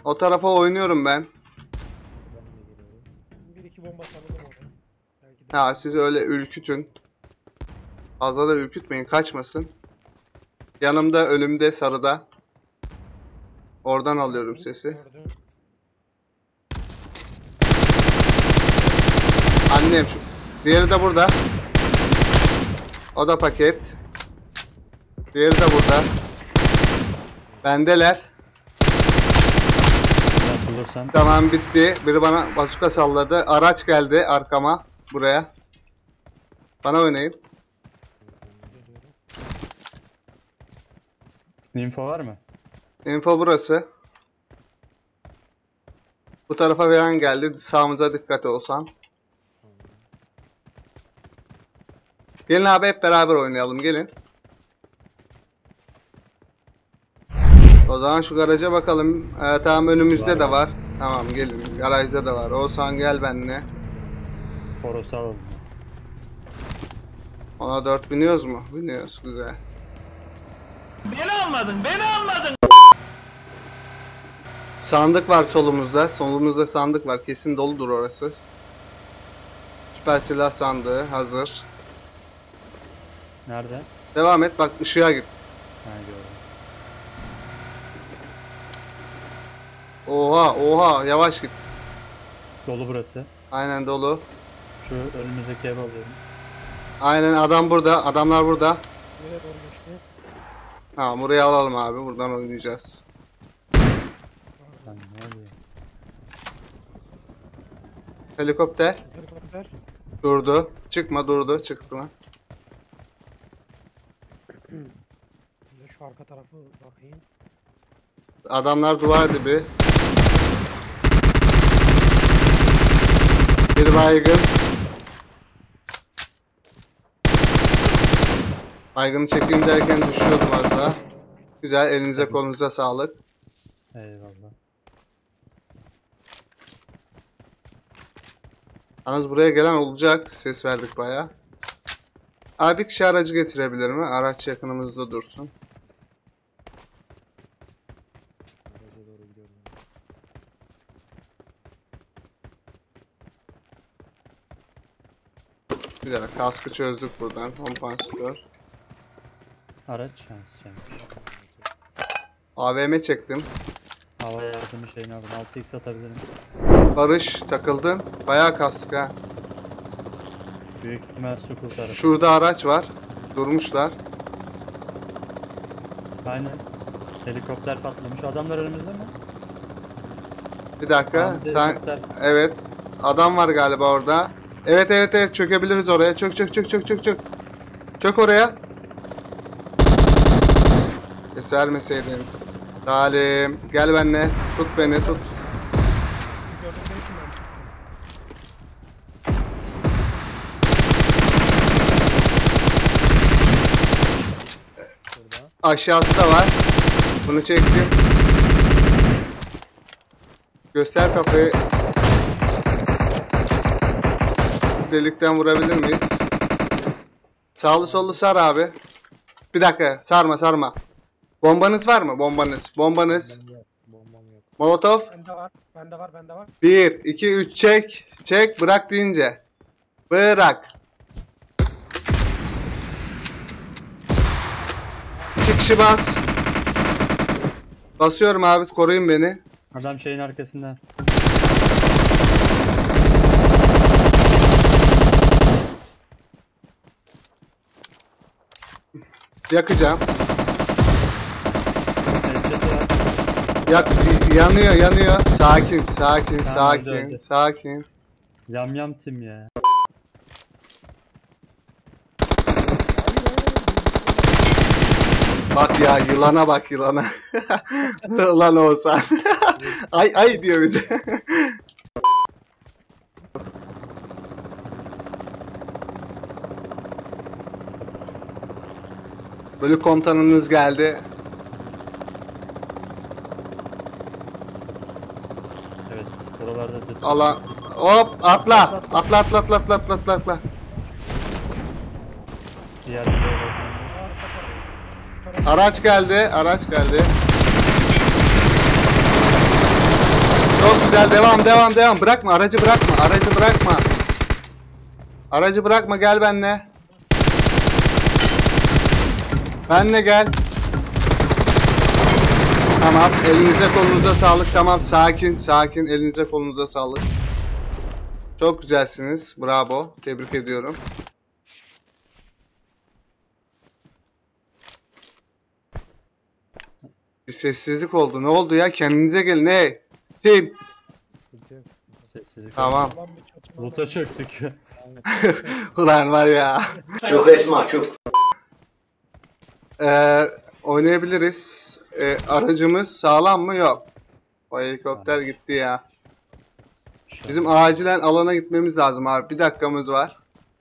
O tarafa oynuyorum ben. Ben de geliyorum. Bir iki bomba salladım oraya. Belki de. Ha siz öyle ürkütün. Fazla da ürkütmeyin, kaçmasın. Yanımda, önümde, sarıda. Oradan alıyorum sesi. Gördüm. Annem şu. Diğeri de burada. O da paket. Diğeri de burada. Bendeler. Ben bulursam. Tamam bitti. Biri bana bazuka salladı. Araç geldi arkama. Buraya. Bana oynayın. Geliyorum. Info var mı? Info burası. Bu tarafa veren geldi. Sağımıza dikkat olsan. Gelin abi hep beraber oynayalım. Gelin. O zaman şu garaja bakalım. Tamam önümüzde de var. Tamam gelin. Garajda da var. Oğuzhan gel benimle. Toros'u alalım. Ona 4 biniyoruz mu? Biniyoruz. Güzel. Beni anladın, beni anladın. Sandık var solumuzda. Solumuzda sandık var. Kesin doludur orası. Süper silah sandığı hazır. Nerede? Devam et bak ışığa git. Ha gördüm. Oha yavaş git. Dolu burası. Aynen dolu. Şu önümüzdeki ev alıyorum. Aynen adam burada. Adamlar burada. Nereye doğru geçti? Tamam burayı alalım abi. Buradan oynayacağız. Lan ne oluyor? Helikopter Helikopter. durdu. Çıkma durdu. Çıktı mı? Bir de şu arka tarafı bakayım. Adamlar duvar dibi. Bir baygın. Baygını çekeyim derken düşüyordum az daha. Güzel elinize kolunuza sağlık. Eyvallah. Yalnız buraya gelen olacak. Ses verdik bayağı. Abi bir kişi aracı getirebilir mi? Araç yakınımızda dursun. Garaja doğru gidiyorum. Güzel. Kaskı çözdük buradan. Kompansatör. Araç şans. AVM çektim. Hava yardımı şeyini aldım. 6x atabilirim. Barış takıldın. Bayağı kastık ha. Büyük ihtimal su kurtarır. Şurada araç var. Durmuşlar. Aynen. Helikopter patlamış. Adamlar önümüzde mi? Bir dakika. Sağımızda Sen helikopter. evet. Adam var galiba orada. Evet çökebiliriz oraya. Çök. Çök oraya. Ses vermeseydin. Salim gel benimle. Tut beni tut. Siz gördükleri için ben çıktım. Burada. Aşağısı da var. Bunu çektim. Göster kafayı. Delikten vurabilir miyiz? Sağlı sollu sar abi. Bir dakika sarma. Bombanız var mı? Bombanız. Bombam yok. Molotof. Bende var. 1, 2, 3 çek. Çek bırak deyince. Bırak. 2 kişi bas. Basıyorum abi koruyun beni. Adam şeyin arkasında. Yakacağım. Headshot'ı var. Yak yanıyor. Sakin. Tamam, öldü. Sakin. Yam tim ya. Bak ya yılana bak yılana. Lan Oğuzhan. ay diyor bir de. Bölük komutanınız geldi. Evet. Buralarda da. Allah. Hop atla. Atla. Diğer bir yere bakıyorum. Arka taraf. Araç geldi. Çok güzel, devam. Bırakma, aracı bırakma. Aracı bırakma, gel benimle. Benimle gel. Tamam, elinize kolunuza sağlık. Tamam, sakin. Elinize kolunuza sağlık. Çok güzelsiniz. Bravo. Tebrik ediyorum. Bir sessizlik oldu. Ne oldu ya? Kendinize gelin. Ne? Tim. Sıkıntı yok. Sessizlik. Tamam. Ulan bir çatışma Loot'a var. çöktük. Ulan var ya. Çok esma çok. Oynayabiliriz. Aracımız sağlam mı? Yok. O helikopter gitti ya. Bizim acilen alana gitmemiz lazım abi. Bir dakikamız var.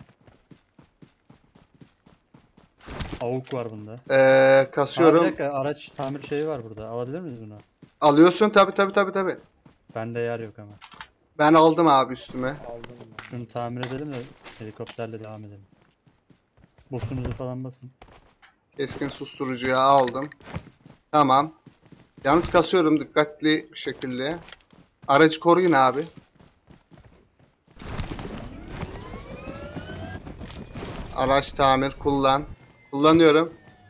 Avuk var bunda. Bir Kasıyorum. dakika, araç tamir şeyi var burada. Alabilir miyiz bunu? Alıyorsun tabi. Bende yer yok ama. Ben aldım abi üstüme. Aldım ben. Şunu tamir edelim de helikopterle devam edelim. Boss'unuzu falan basın. Keskin susturucuyu aldım. Tamam. Yalnız kasıyorum dikkatli bir şekilde. Aracı koruyun abi. Araç tamir kullan. Kullanıyorum.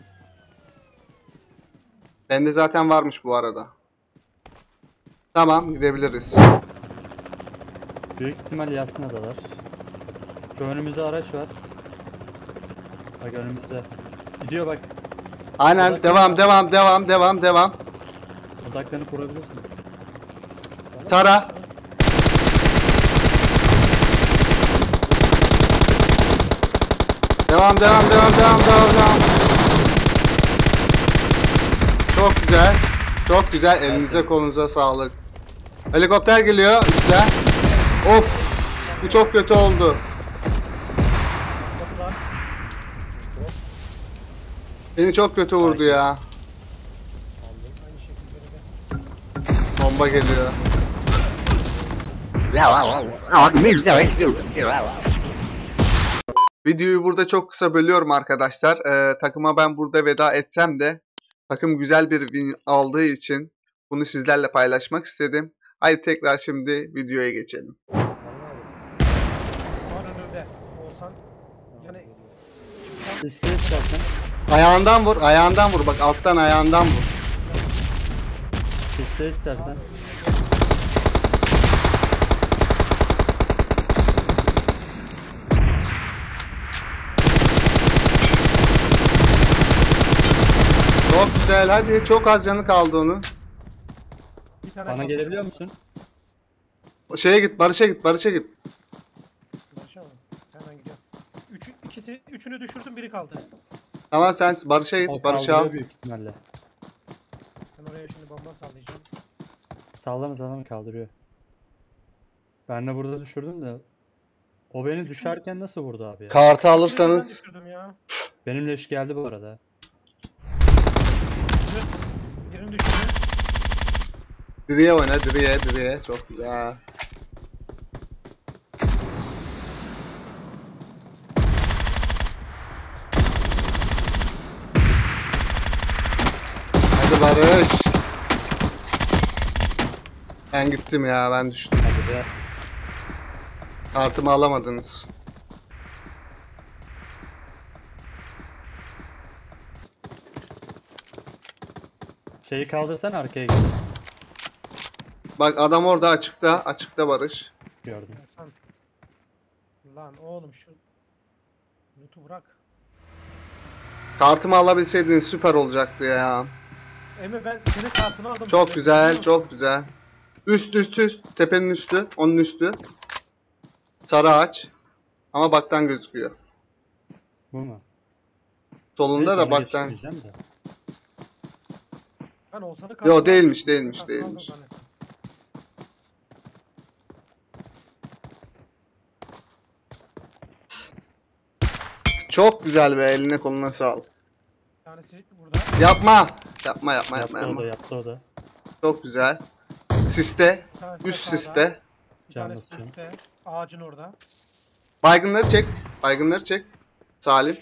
Bende zaten varmış bu arada. Tamam, gidebiliriz. Büyük ihtimal Yasina'dalar. Şu önümüzde araç var. Bak önümüzde. Gidiyor bak. Aynen, devam. Odaklarını kurabilirsin. Tara. Devam. Çok güzel. Elinize kolunuza sağlık. Helikopter geliyor üstte. Of. Bu çok kötü oldu. Kapılar. Beni çok kötü vurdu ya. Aldım. Aynı şekilde de. Bomba geliyor. Videoyu burada çok kısa bölüyorum arkadaşlar. Takıma ben burada veda etsem de takım güzel bir win aldığı için bunu sizlerle paylaşmak istedim. Haydi tekrar şimdi videoya geçelim. Vallahi var önünde. Olsan. Yani. İste istersen. Ayağından vur. Bak alttan ayağından vur. İste istersen. Çok güzel. Hadi çok az canı kaldı onun. Bir tane Bana kaldı. gelebiliyor musun? Şeye git, Barış'a git. Barış'a mı? Hemen gidiyorum. Üçünü düşürdüm, biri kaldı. Tamam sen Barış'a O git. Barış'ı al. kaldırıyor büyük ihtimalle. Ben oraya şimdi bomba sallayacağım. Sallama kaldırıyor. Ben de burada düşürdüm de. O beni düşerken nasıl vurdu abi ya? Kartı Üçünü ben alırsanız. düşürdüm ya. Benim leş geldi bu arada. Birini düşürdüm. Direğe oyna, direğe. Çok güzel. Hadi Barış. Ben gittim ya, ben düştüm. Hadi be. Kartımı alamadınız. Şeyi kaldırsan arkaya git. Bak adam orada açıkta Barış. Gördüm. Hasan. Lan oğlum şu loot'u bırak. Kartımı alabilseydiniz süper olacaktı ya. Emre ben senin kartını aldım. Çok güzel, çok güzel. Üst. Tepenin üstü, onun üstü. Sarı ağaç. Ama baktan gözüküyor. Bu mu? Solunda Neyse, da ona baktan. geçmeyeceğim de. Ben Oğuzhan'ı Yo kartını değilmiş. aldım zannettim. Çok güzel be, eline koluna sağlık. Bir tanesi burada. Yapma. Yapma. Yaptı o da. Çok güzel. Siste. Bir tanesi de Üst sağda. siste. Bir Can tanesi de basacağım. üstte. Ağacın orada. Baygınları çek. Salim.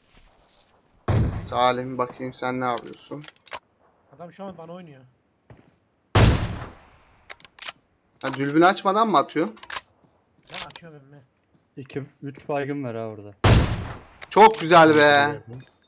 Salim bakayım sen ne yapıyorsun? Adam şu an bana oynuyor. Ha, dürbün açmadan mı atıyor? Ben açıyorum emmi. 2-3 baygın var ha orada. Çok güzel be.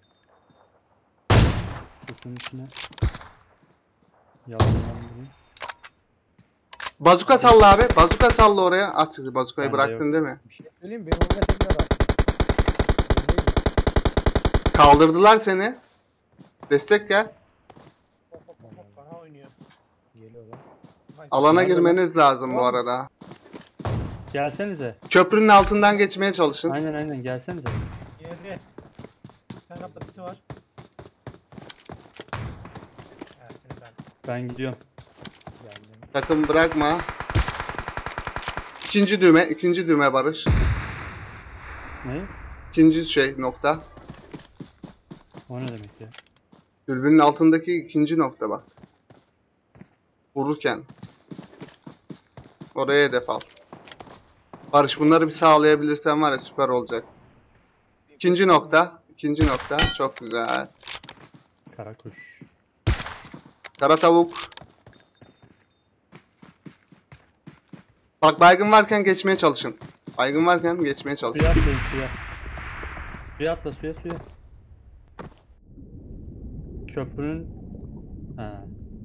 Sesin içine. Yavrulandım. Bazuka salla abi. Bazuka salla oraya. At şimdi bazukayı Bende bıraktın yok. değil mi? Bir şey söyleyeyim mi? Benim orada tekrar var. Ben değilim. Kaldırdılar seni. Destek gel. Hop hop hop hop. Bana oynuyor. Geliyorlar. Vay. Alana Nerede girmeniz lazım bu arada. Gelsenize. Köprünün altından geçmeye çalışın. Aynen gelsenize. Geldi. Bir tane patisi var. Ersin ben. Ben gidiyorum. Geldim. Takım bırakma. İkinci düğme Barış. Ne? İkinci şey nokta. O ne demek ya? Dürbünün altındaki ikinci nokta bak. Vururken. Oraya hedef al. Barış bunları bir sağlayabilirsen var ya süper olacak. İkinci nokta. Çok güzel. Kara kuş. Kara tavuk. Bak baygın varken geçmeye çalışın. Baygın varken geçmeye çalışın. Suya atlayın suya. Suya atla suya. Köprünün... Ha.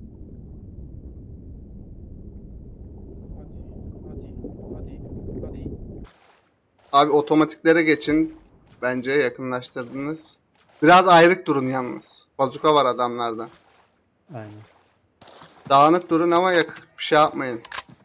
Hadi. Abi otomatiklere geçin. Bence yakınlaştırdınız. Biraz ayrık durun yalnız. Bazuka var adamlarda. Aynen. Dağınık durun ama bir şey yapmayın.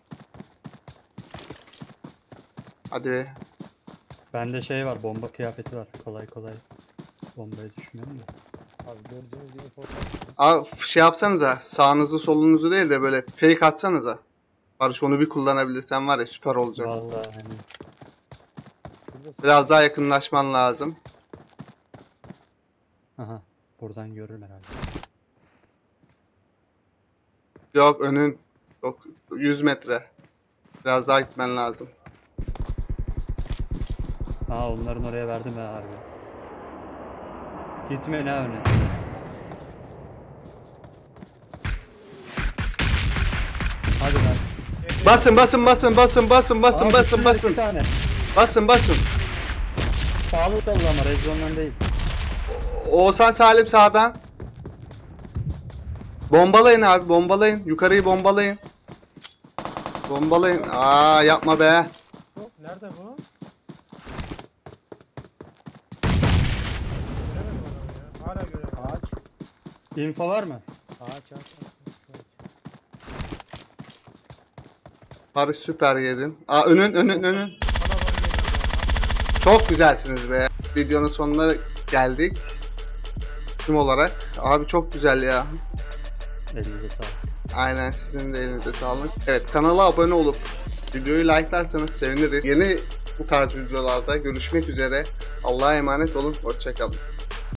Hadi. Bende şey var, bomba kıyafeti var. Kolay bombaya düşmüyorum da. Abi gördüğünüz gibi fotoğraf. Abi şey yapsanıza. Sağınızı solunuzu değil de böyle fake atsanıza. Barış onu bir kullanabilirsen var ya süper olacak. Vallahi hani. Biraz daha yakınlaşman lazım. Aha. Buradan görürüm herhalde. Yok önün. Yok 100 metre. Biraz daha gitmen lazım. Aa onların oraya verdim ha harbi. Gitme ne öne. Hadi lan. Basın. Aa, düştü, 2 tane. Basın. Sağlı sollu ama rezondan değil. Oğuzhan Salim sağdan. Bombalayın abi bombalayın. Yukarıyı bombalayın. Aa yapma be. Bu nerede bu? Göremedim adamı ya. Hala göremedim. Ağaç. Info var mı? Ağaç. Barış süper yedin. Aa önün. Bana bak geliyor. Çok güzelsiniz be. Videonun sonuna geldik. Tim olarak. Abi çok güzel ya. Elinize sağlık. Aynen sizin de elinize sağlık. Evet kanala abone olup videoyu like'larsanız seviniriz. Yeni bu tarz videolarda görüşmek üzere. Allah'a emanet olun. Hoşça kalın.